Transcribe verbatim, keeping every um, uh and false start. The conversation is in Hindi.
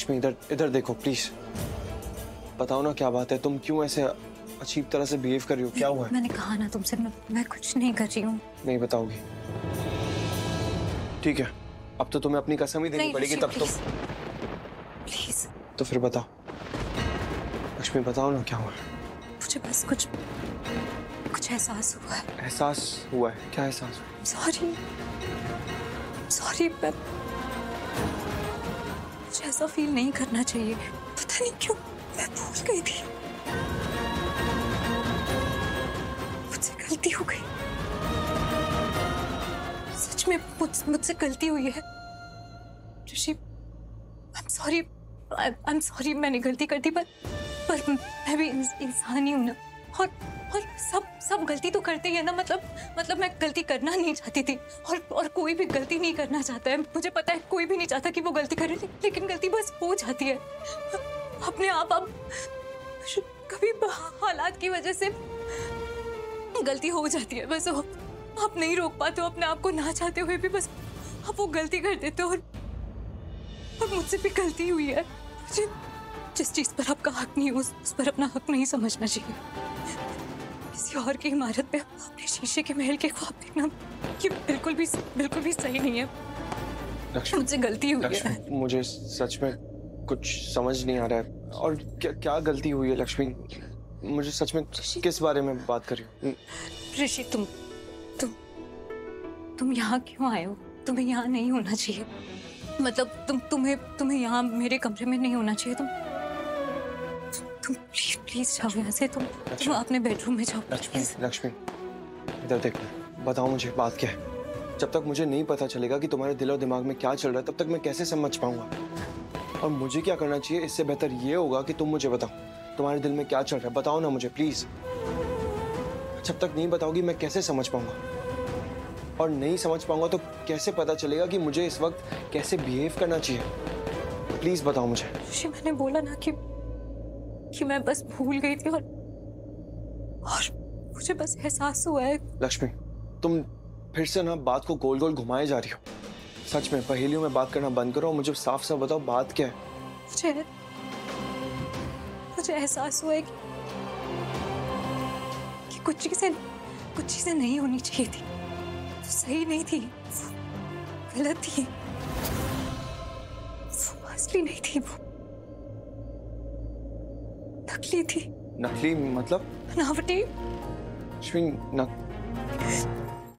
लक्ष्मी इधर इधर देखो प्लीज, बताओ ना क्या बात है, तुम क्यों ऐसे अजीब तरह से बिहेव कर रही हो, क्या हुआ है? मैंने कहा ना तुमसे, मैं, मैं कुछ नहीं कर रही हूँ। नहीं बताओगी? ठीक है, अब तो तुम्हें अपनी कसम ही देनी पड़ेगी तब तो। प्लीज। तो फिर बताओ लक्ष्मी, बताओ ना क्या हुआ? मुझे बस कुछ कुछ एहसास हुआ है। एहसास हुआ है? क्या एहसास हुआ? सॉरी सॉरी, मैं मुझे ऐसा फील नहीं करना चाहिए, पता नहीं क्यों मैं भूल गई थी, मुझसे गलती हो गई, सच में मुझ, मुझसे गलती हुई है Rishi. I am sorry, I am sorry, मैंने गलती कर दी, पर पर मैं भी इंसान ही हूं ना, और और सब सब गलती तो करते ही है ना, मतलब मतलब मैं गलती करना नहीं चाहती थी, और और कोई भी गलती नहीं करना चाहता है, मुझे पता है कोई भी नहीं चाहता कि वो गलती करे, लेकिन गलती बस हो जाती है अपने आप। अब कभी हालात की वजह से गलती हो जाती है, बस वो आप नहीं रोक पाते हो अपने आप को, ना चाहते हुए भी बस आप वो गलती कर देते हो, और, और मुझसे भी गलती हुई है। मुझे जिस चीज पर आपका हक नहीं, उस, उस पर अपना हक नहीं समझना चाहिए। किसी और की इमारत पे अपने शीशे के महल के ख्वाब देखना ये बिल्कुल भी बिल्कुल भी सही नहीं है। मुझसे गलती हुई है। मुझे सच में कुछ समझ नहीं आ रहा है, और क्या क्या गलती हुई है लक्ष्मी? मुझे सच में किस बारे में बात कर रही हो? ऋषि, तुम तुम तुम यहाँ क्यों आए हो? तुम्हें यहाँ नहीं होना चाहिए, मतलब तुम तुम्हें तुम्हें यहाँ मेरे कमरे में नहीं होना चाहिए। तुम तुम प्लीज प्लीज जाओ यहाँ से, तुम तुम अपने बेडरूम में जाओ। लक्ष्मी लक्ष्मी इधर देख, बताओ मुझे बात क्या है? जब तक मुझे नहीं पता चलेगा कि तुम्हारे दिल और दिमाग में क्या चल रहा है, तब तक मैं कैसे समझ पाऊंगा? और मुझे क्या करना चाहिए? इससे बेहतर ये होगा कि तुम मुझे बताओ तुम्हारे दिल में क्या चल रहा है, बताओ ना मुझे प्लीज। जब तक नहीं बताओगी मैं कैसे समझ पाऊंगा, और नहीं समझ पाऊंगा तो कैसे पता चलेगा कि मुझे इस वक्त कैसे बिहेव करना चाहिए? प्लीज बताओ मुझे। ऋषि, मैंने बोला ना कि कि मैं बस भूल गई थी, और और मुझे बस एहसास हुआ है। लक्ष्मी, तुम फिर से ना बात को गोल गोल घुमाए जा रही हो। सच में पहेलियों में बात करना बंद करो और मुझे साफ साफ बताओ बात क्या है? मुझे मुझे एहसास हुआ है कि, कि कुछ चीजें कुछ चीजें नहीं होनी चाहिए थी, सही नहीं थी, गलत थी, वो असली नहीं थी, वो नकली थी। नकली मतलब? बनावटी। लक्ष्मी, न...